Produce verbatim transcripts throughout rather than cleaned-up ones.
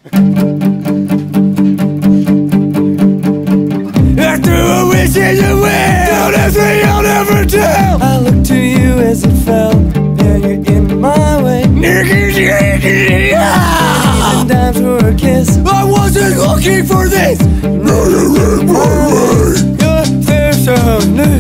After a wish in your way, don't ask me, I'll never tell. I look to you as it fell, and you're in my way. Even dimes for a kiss. I wasn't looking for this. Your face so new.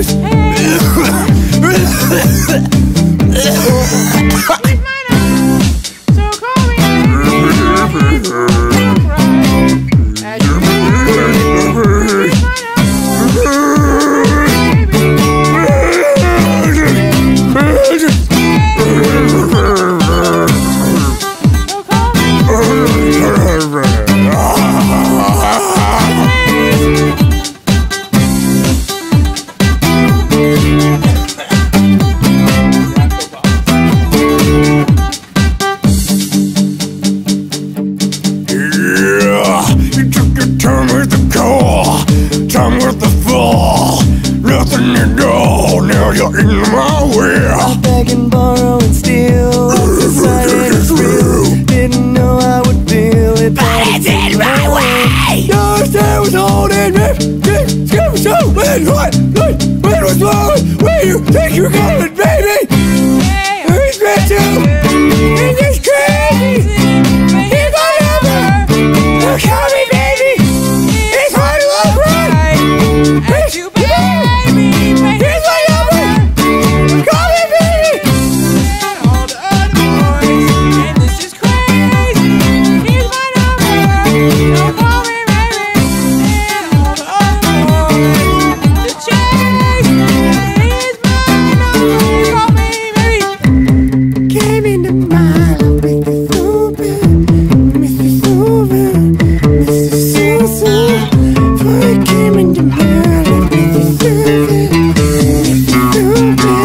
Time with the call, time with the fall. Nothing to do, now you're in my way. I beg and borrow and steal. Decided it's real. Didn't know I would feel it, but it's in my way. Your stare was holding me. Give me so when what? When was wrong? Where you think you're going, baby? Who's meant to? It's just crazy. If I ever call me, baby. It's hard to look right. It's you, baby. Here's my number. Call me, baby. And all the other boys, and this is crazy. Here's my number. Don't call me, baby. And all the other boys, the chase. Here's my number. Call me, baby. Came into my life with the super, Mister Super, Mister Super. For it came into my life with the super, Mister Super,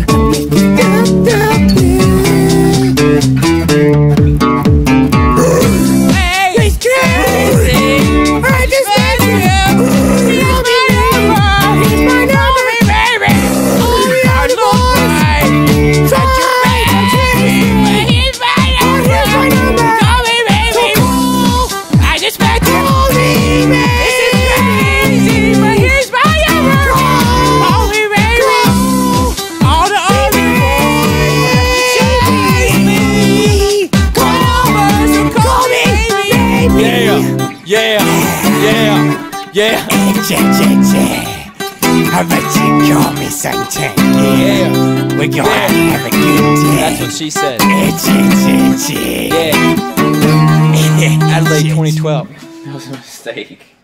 Hey, it's crazy. I just met you. Here's my number. Here's my number. Call me, baby. All the I other look boys. right. Try, But you're crazy. Here's my number. Here's my number. Call me, baby. I just met you. Call me, baby. This is crazy, but here's my number. Call me, baby. All the other boys chase me. Call me, so call me, baby. Yeah, yeah, yeah, yeah. How about you call me sometime? Yeah, We're gonna have a good day. that's what she said. Itchy, itchy, itchy. Yeah. Adelaide twenty twelve. That was a mistake.